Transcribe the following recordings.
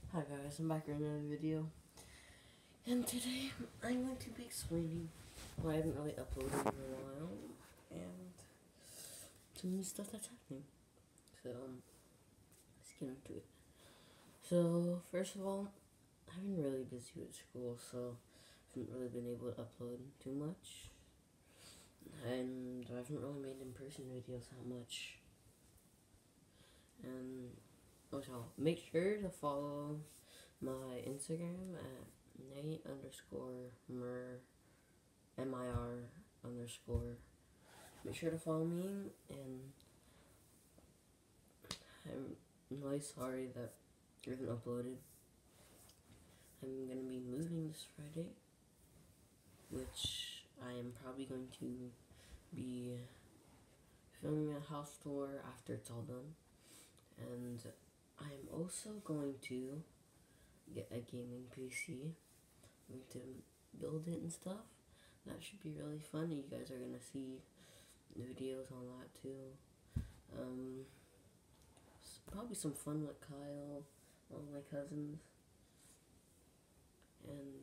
Hi guys, I'm back with another video, and today I'm going to be explaining why I haven't really uploaded in a while, and some new stuff that's happening. So, let's get into it. So, first of all, I've been really busy with school, so I haven't really been able to upload too much, and I haven't really made in-person videos that much. And also, make sure to follow my Instagram at Nate_Mir, MIR_. Make sure to follow me, and I'm really sorry that I haven't uploaded. I'm gonna be moving this Friday, which I am probably going to be filming a house tour after it's all done. And I'm also going to get a gaming PC. I'm going to build it and stuff. That should be really fun. You guys are gonna see videos on that too. Probably some fun with Kyle, all my cousins, and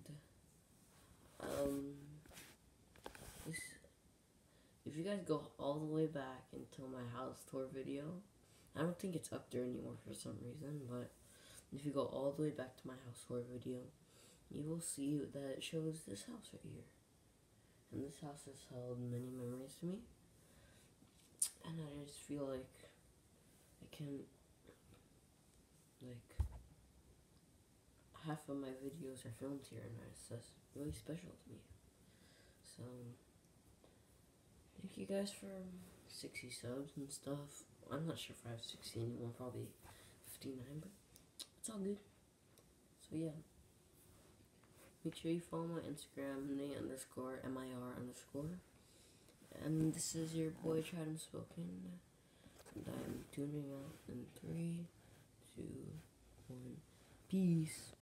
this, if you guys go all the way back until my house tour video, I don't think it's up there anymore for some reason, but if you go all the way back to my house tour video, you will see that it shows this house right here. And this house has held many memories to me, and I just feel like I can, like, half of my videos are filmed here, and it's just really special to me. So, thank you guys for 60 subs and stuff. I'm not sure if I have 60 anymore, probably 59, but it's all good. So yeah, make sure you follow my Instagram, Nate_MIR_. And this is your boy Chad and Spoken, and I'm tuning out in 3, 2, 1. Peace.